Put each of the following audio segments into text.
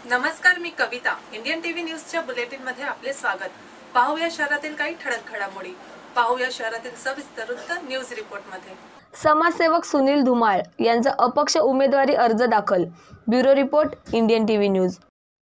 नमस्कार, मी Kavita. Indian TV न्यूजच्या बुलेटिन मध्ये आपले स्वागत. पाहूया शहरातील काही ठळक घडामोडी. पाहूया शहरातील सविस्तर वृत्त न्यूज रिपोर्ट मध्ये. समाजसेवक सुनील धुमाळ यांचा अपक्ष उमेदवारी अर्ज दाखल. Bureau report, Indian TV news.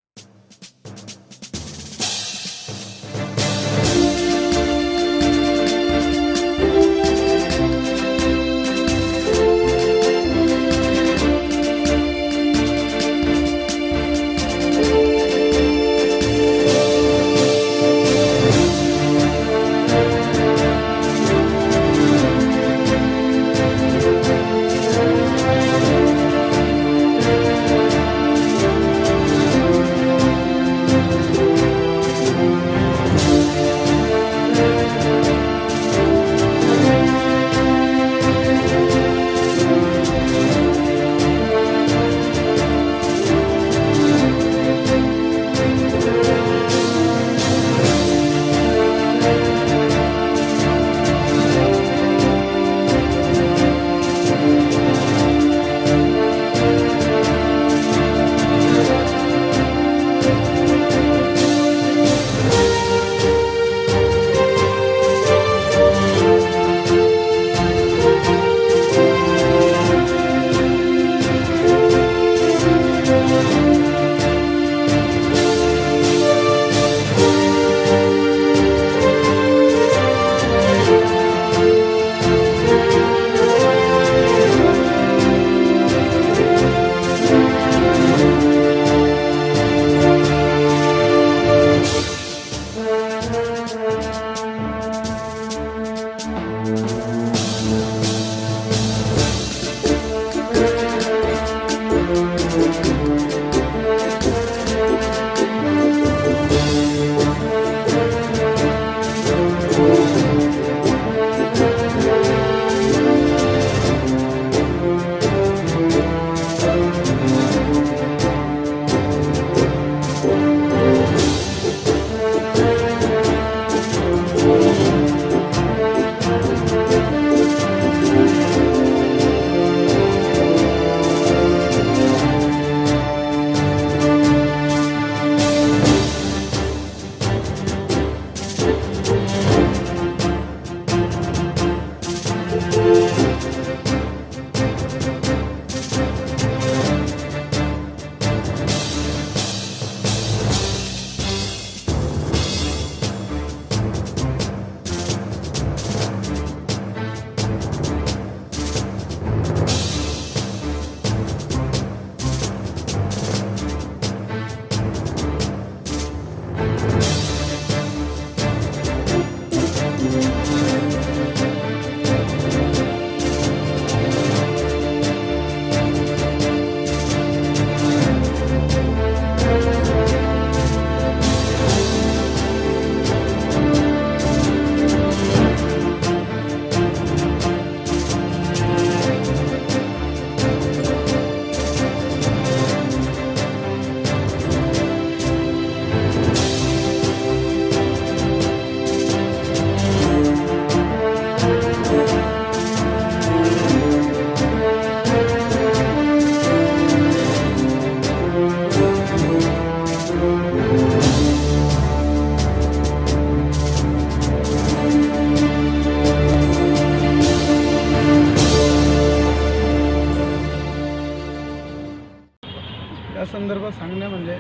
या संदर्भात सांगणे म्हणजे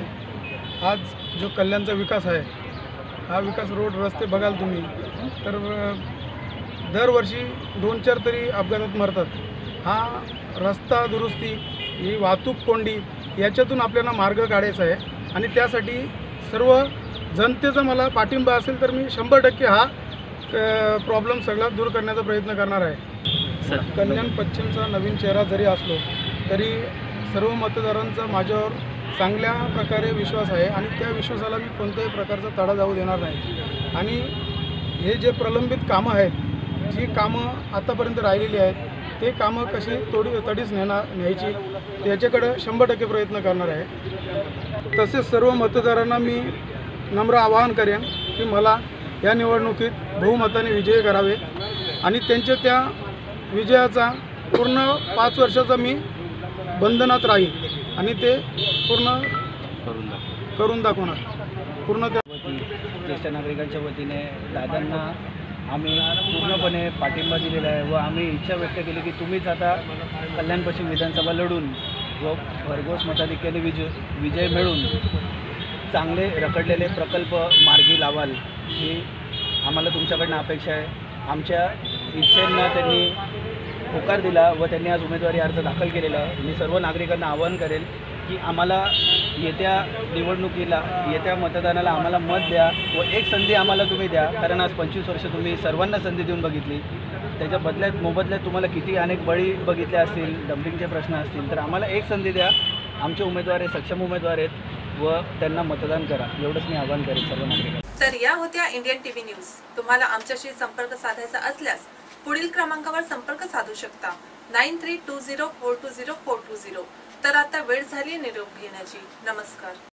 आज जो कल्याणचा विकास आहे, हा विकास रोड रस्ते बघाल तुम्ही तर दरवर्षी 2-4 तरी अपघातात मरतात. हा रस्ता दुरुस्ती, ही वाहतूक कोंडी याच्यातून आपल्याला मार्ग काढायचा आहे आणि त्यासाठी सर्व जनतेचा मला पाठिंबा असेल तर मी 100% हा प्रॉब्लेम सगळा दूर करण्याचा प्रयत्न करणार आहे. कल्याण पश्चिमचा नवीन चेहरा जरी असलो तरी सर्व मतदारांचा माझ्यावर चांगल्या प्रकारे विश्वास आहे आणि त्या विश्वासाला मी कोणत्याही प्रकारचा तडा जाऊ देणार नाही. आणि हे जे प्रलंबित कामं आहेत, जी कामं आतापर्यंत राहिलेली आहेत, ते कामं कशी तडीस न्यायची त्याच्याकडे 100% प्रयत्न करणार आहे. तसेच सर्व मतदारांना मी नम्र आवाहन करेन की मला या निवडणुकीत बहुमताने विजयी करावे आणि त्यांच्या त्या विजयाचा पूर्ण 5 वर्षाचा मी बंधनात राहील आणि ते पूर्ण करून दाखवणार पूर्ण त्या ज्येष्ठ नागरिकांच्या वतीने दादांना आम्ही पूर्णपणे पाठिंबा दिलेला आहे व आम्ही इच्छा व्यक्त केली की तुम्हीच आता कल्याण पश्चिम विधानसभा लढून व भरघोस मताधिक्याने विजय मिळून चांगले रखडलेले प्रकल्प मार्गी लावाल ही आम्हाला तुमच्याकडनं अपेक्षा आहे. आमच्या इच्छेंना त्यांनी होकार दिला व त्यांनी आज उमेदवारी अर्ज दाखल केलेला आहे. मी सर्व नागरिकांना आवाहन करेल की आम्हाला येत्या निवडणुकीला येत्या मतदानाला आम्हाला मत द्या व एक संधी आम्हाला तुम्ही द्या. कारण आज 25 वर्ष तुम्ही सर्वांना संधी देऊन बघितली. त्याच्या मोबदल्यात तुम्हाला किती अनेक बळी बघितले असतील, डम्पिंगचे प्रश्न असतील, तर आम्हाला एक संधी द्या. आमचे उमेदवार हे सक्षम उमेदवार आहेत व त्यांना मतदान करा एवढंच मी आवाहन करेन सर्व नागरिकांना. तर या होत्या इंडियन टीव्ही न्यूज. तुम्हाला आमच्याशी संपर्क साधायचा असल्यास पुढील क्रमांकावर संपर्क साधू शकता 9320420420. तर आता वेळ झाली निरोप घेण्याची. नमस्कार.